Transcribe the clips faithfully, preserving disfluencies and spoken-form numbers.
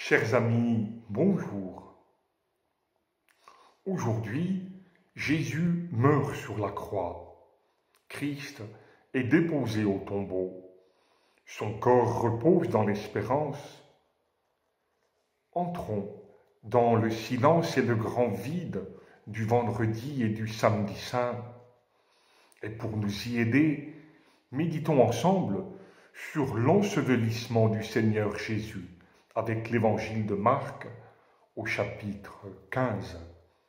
Chers amis, bonjour. Aujourd'hui, Jésus meurt sur la croix. Christ est déposé au tombeau. Son corps repose dans l'espérance. Entrons dans le silence et le grand vide du vendredi et du samedi saint. Et pour nous y aider, méditons ensemble sur l'ensevelissement du Seigneur Jésus avec l'évangile de Marc au chapitre quinze.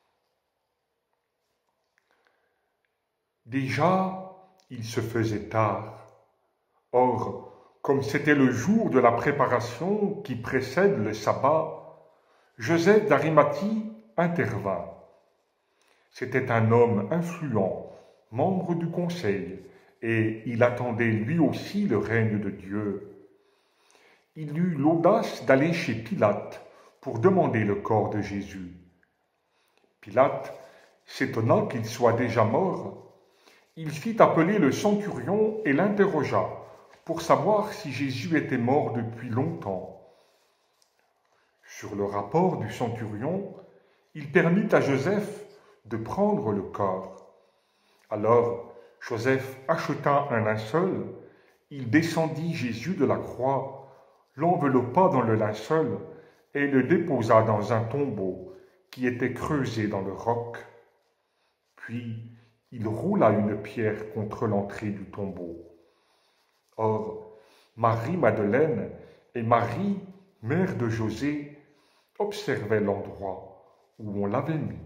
Déjà, il se faisait tard. Or, comme c'était le jour de la préparation qui précède le sabbat, Joseph d'Arimathie intervint. C'était un homme influent, membre du conseil, et il attendait lui aussi le règne de Dieu. Il eut l'audace d'aller chez Pilate pour demander le corps de Jésus. Pilate s'étonna qu'il soit déjà mort. Il fit appeler le centurion et l'interrogea pour savoir si Jésus était mort depuis longtemps. Sur le rapport du centurion, il permit à Joseph de prendre le corps. Alors Joseph acheta un linceul, il descendit Jésus de la croix, l'enveloppa dans le linceul et le déposa dans un tombeau qui était creusé dans le roc. Puis il roula une pierre contre l'entrée du tombeau. Or, Marie-Madeleine et Marie, mère de José, observaient l'endroit où on l'avait mis.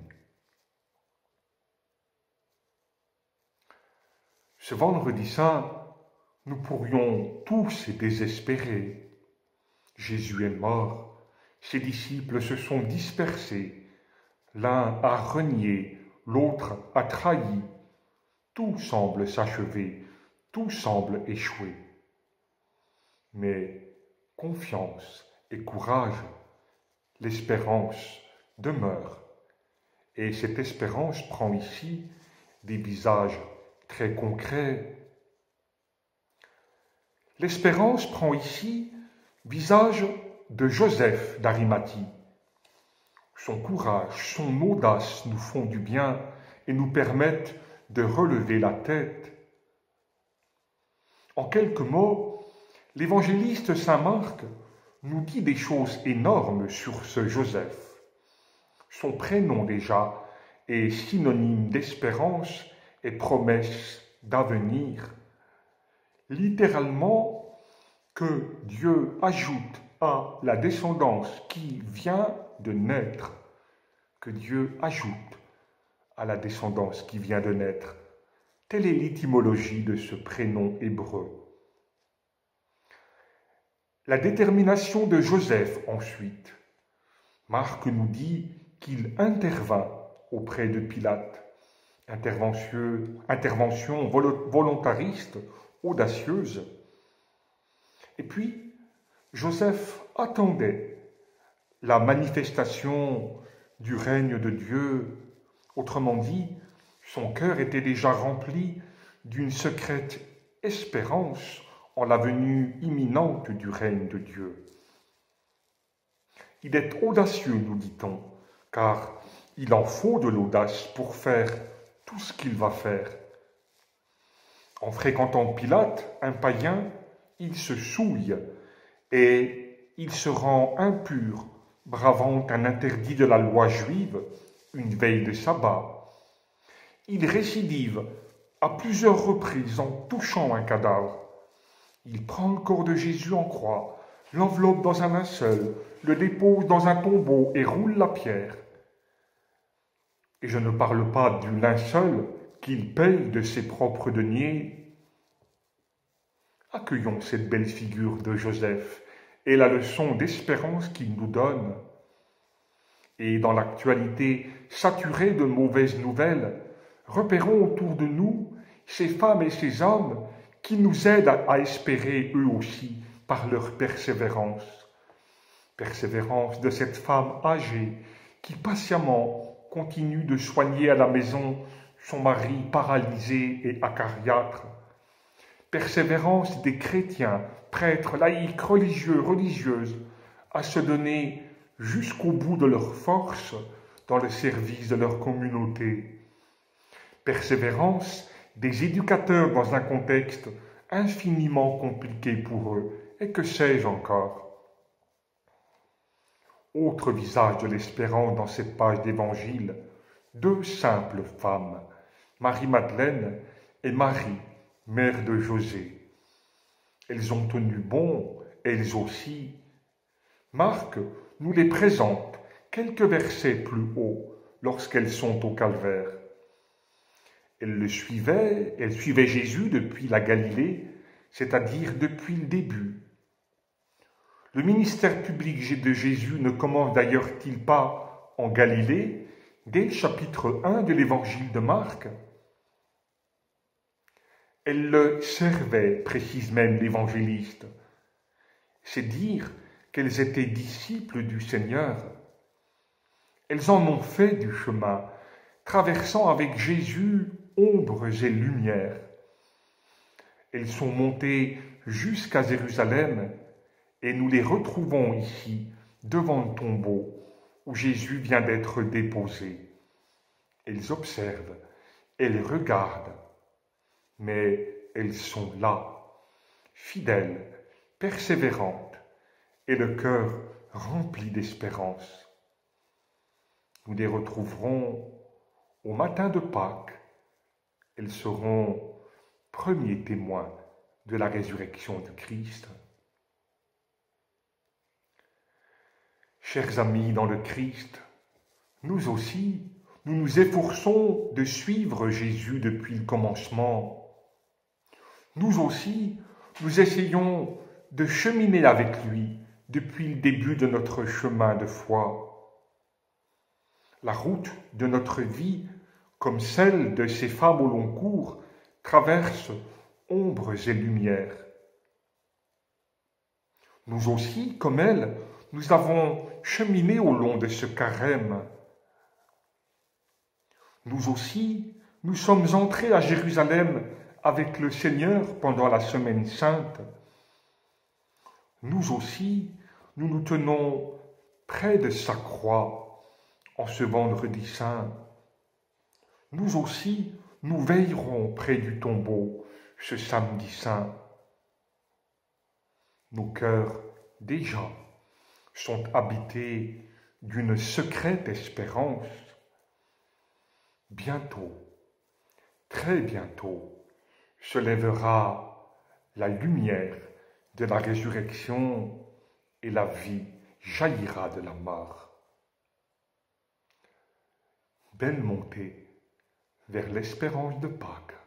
Ce vendredi saint, nous pourrions tous désespérer. Jésus est mort, ses disciples se sont dispersés, l'un a renié, l'autre a trahi. Tout semble s'achever, tout semble échouer. Mais confiance et courage, l'espérance demeure. Et cette espérance prend ici des visages très concrets. L'espérance prend ici visage de Joseph d'Arimathie. Son courage, son audace nous font du bien et nous permettent de relever la tête. En quelques mots, l'évangéliste saint Marc nous dit des choses énormes sur ce Joseph. Son prénom déjà est synonyme d'espérance et promesse d'avenir. Littéralement, que Dieu ajoute à la descendance qui vient de naître, que Dieu ajoute à la descendance qui vient de naître. Telle est l'étymologie de ce prénom hébreu. La détermination de Joseph ensuite. Marc nous dit qu'il intervint auprès de Pilate. Intervention, intervention volontariste, audacieuse. Et puis, Joseph attendait la manifestation du règne de Dieu. Autrement dit, son cœur était déjà rempli d'une secrète espérance en la venue imminente du règne de Dieu. Il est audacieux, nous dit-on, car il en faut de l'audace pour faire tout ce qu'il va faire. En fréquentant Pilate, un païen, il se souille et il se rend impur, bravant un interdit de la loi juive, une veille de sabbat. Il récidive à plusieurs reprises en touchant un cadavre. Il prend le corps de Jésus en croix, l'enveloppe dans un linceul, le dépose dans un tombeau et roule la pierre. Et je ne parle pas du linceul qu'il paye de ses propres deniers. Accueillons cette belle figure de Joseph et la leçon d'espérance qu'il nous donne. Et dans l'actualité saturée de mauvaises nouvelles, repérons autour de nous ces femmes et ces hommes qui nous aident à espérer eux aussi par leur persévérance. Persévérance de cette femme âgée qui patiemment continue de soigner à la maison son mari paralysé et acariâtre. Persévérance des chrétiens, prêtres, laïcs, religieux, religieuses, à se donner jusqu'au bout de leur force dans le service de leur communauté. Persévérance des éducateurs dans un contexte infiniment compliqué pour eux, et que sais-je encore. Autre visage de l'espérance dans cette page d'évangile, deux simples femmes, Marie-Madeleine et Marie, mère de José. Elles ont tenu bon, elles aussi. Marc nous les présente quelques versets plus haut lorsqu'elles sont au calvaire. Elles le suivaient, elles suivaient Jésus depuis la Galilée, c'est-à-dire depuis le début. Le ministère public de Jésus ne commence d'ailleurs-t-il pas en Galilée, dès le chapitre un de l'évangile de Marc? Elles le servaient, précise même l'évangéliste. C'est dire qu'elles étaient disciples du Seigneur. Elles en ont fait du chemin, traversant avec Jésus ombres et lumières. Elles sont montées jusqu'à Jérusalem et nous les retrouvons ici, devant le tombeau où Jésus vient d'être déposé. Elles observent, elles regardent, mais elles sont là, fidèles, persévérantes, et le cœur rempli d'espérance. Nous les retrouverons au matin de Pâques. Elles seront premiers témoins de la résurrection du Christ. Chers amis dans le Christ, nous aussi, nous nous efforçons de suivre Jésus depuis le commencement. Nous aussi, nous essayons de cheminer avec lui depuis le début de notre chemin de foi. La route de notre vie, comme celle de ces femmes au long cours, traverse ombres et lumières. Nous aussi, comme elles, nous avons cheminé au long de ce carême. Nous aussi, nous sommes entrés à Jérusalem avec le Seigneur pendant la Semaine Sainte. Nous aussi, nous nous tenons près de sa croix en ce vendredi saint. Nous aussi, nous veillerons près du tombeau ce samedi saint. Nos cœurs, déjà, sont habités d'une secrète espérance. Bientôt, très bientôt, se lèvera la lumière de la résurrection et la vie jaillira de la mort. Belle montée vers l'espérance de Pâques.